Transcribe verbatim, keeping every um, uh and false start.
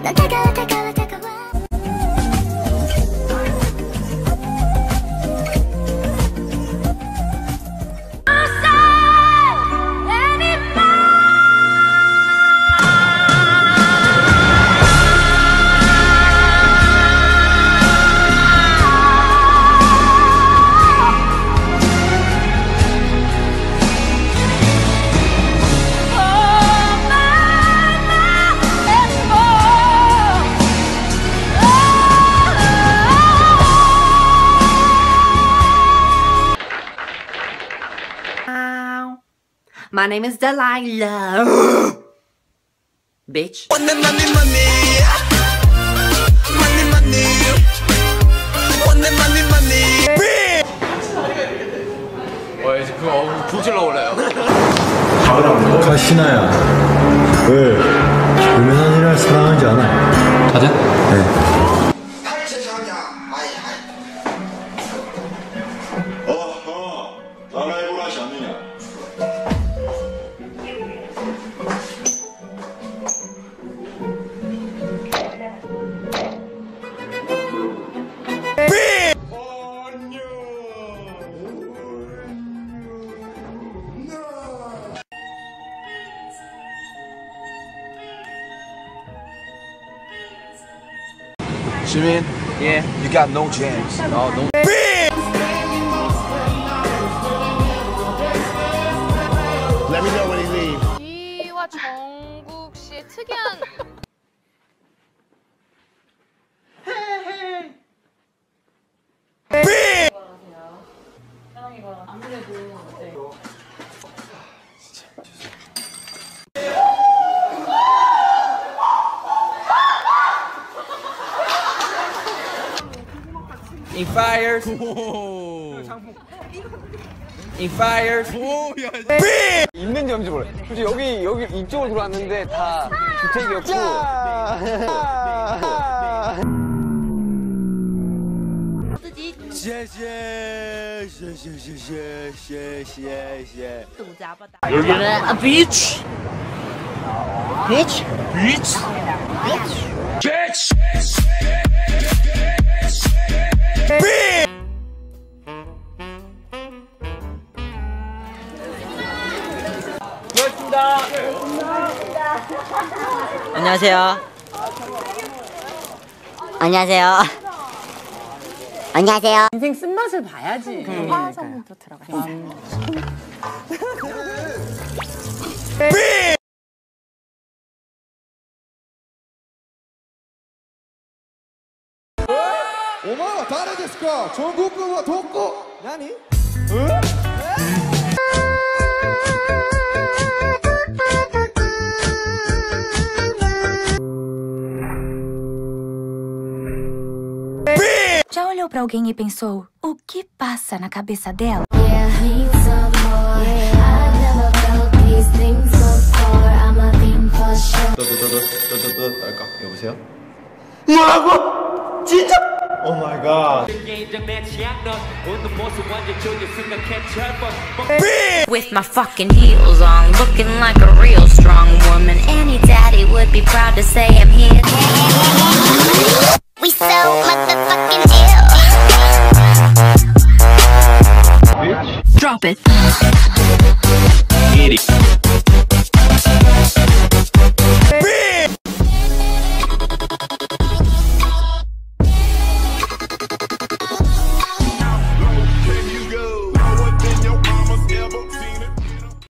My name is Delilah. Bitch. Money, money, money. Money, money. Money, money, money. 어, 이제 그거 불질러 올래요. 가 신아야. 왜? 유명한이랑 사랑하지 않아. 가자. 네. 어허, 따라해보라 하지 않느냐. Jimin, Yeah. you got no jams. 어, 너무. Let me know when he leaves. 이와 정국 씨의 특이한 In fires. In fires. 있는 점지 몰라. 솔직히 여기 여기 이쪽으로 들어왔는데 다 주택이었고. 여기는 비치. 비치. 비치. Bitch. 안녕하세요. 안녕하세요. 안녕하세요. 인생 쓴맛을 봐야지. 화성도 들어가 있어요. 오마와 다른 데스까? 전국과 독고. 나니? Já olhou pra alguém e pensou, o que passa na cabeça dela? 여보세요? 뭐라고? 진짜? 오 마이 갓. With my fucking heels on, looking like a real strong woman. Any daddy would be proud to say I'm here. We so motherfucking ill. Drop it.